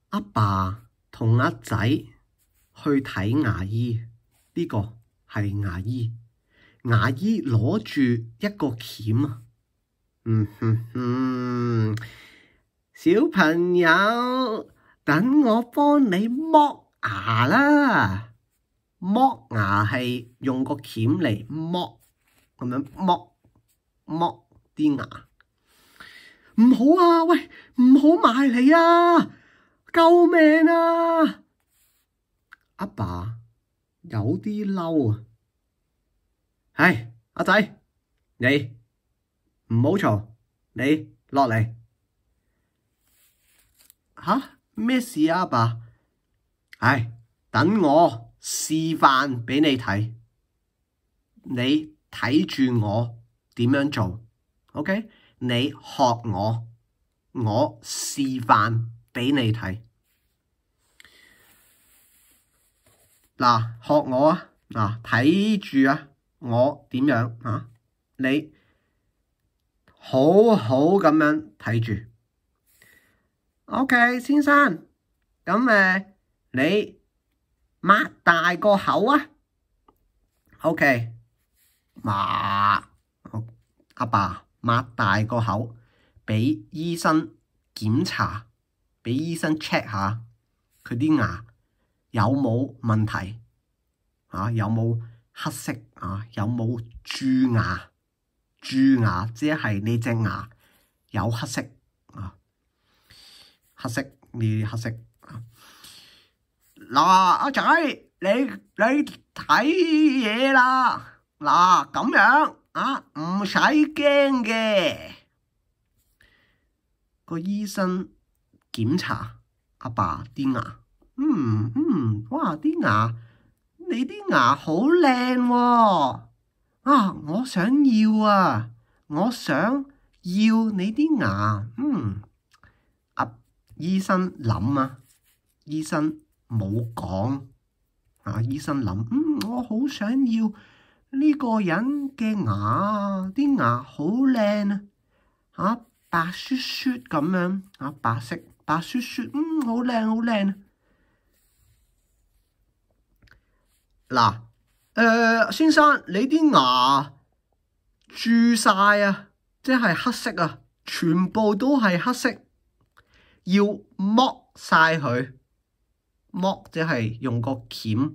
阿爸同阿仔去睇牙醫，呢個係牙醫。牙醫攞住一個鉗啊，小朋友，等我幫你剝牙啦。剝牙係用個鉗嚟剝，咁樣剝啲牙。唔好啊，喂，唔好埋嚟啊！救命啊！阿爸有啲嬲啊！唉，阿仔，你唔好嘈，你落嚟。吓？咩事啊，阿爸？唉，等我示範俾你睇，你睇住我點樣做 ，OK？你學我，我示範俾你睇。嗱，學我啊！嗱，睇住啊，我點樣啊？你好好咁樣睇住。OK，先生，咁你擘大個口啊。OK，阿爸擘大個口，俾醫生檢查，俾醫生 check 下佢啲牙有冇問題啊？有冇黑色啊？有冇蛀牙？蛀牙即係你隻牙有黑色啊，黑色呢黑色啊。嗱，阿仔，你睇嘢啦。嗱，咁樣啊，唔使驚嘅。個醫生檢查阿爸啲牙，哇！你啲牙好靚喎。啊，我想要啊，我想要你啲牙。醫生諗啊，醫生冇講啊。醫生諗，我好想要呢個人嘅牙，啲牙好靚啊，白雪雪咁樣啊，白色白雪雪，好靚好靚。嗱，先生，你啲牙蛀晒啊，即係黑色啊，全部都係黑色。要剝晒佢，剝即係用個鉗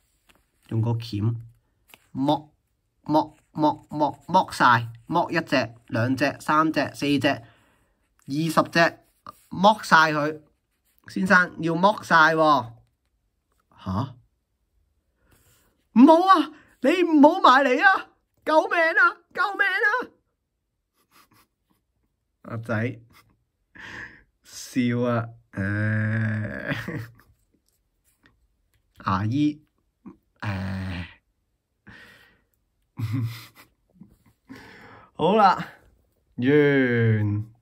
剝晒，剝一隻、兩隻、三隻、四隻、20隻，剝晒佢。先生要剝晒喎。吓？唔好啊！你唔好埋嚟啊！救命啊！救命啊！阿仔笑啊！牙醫好啦，完。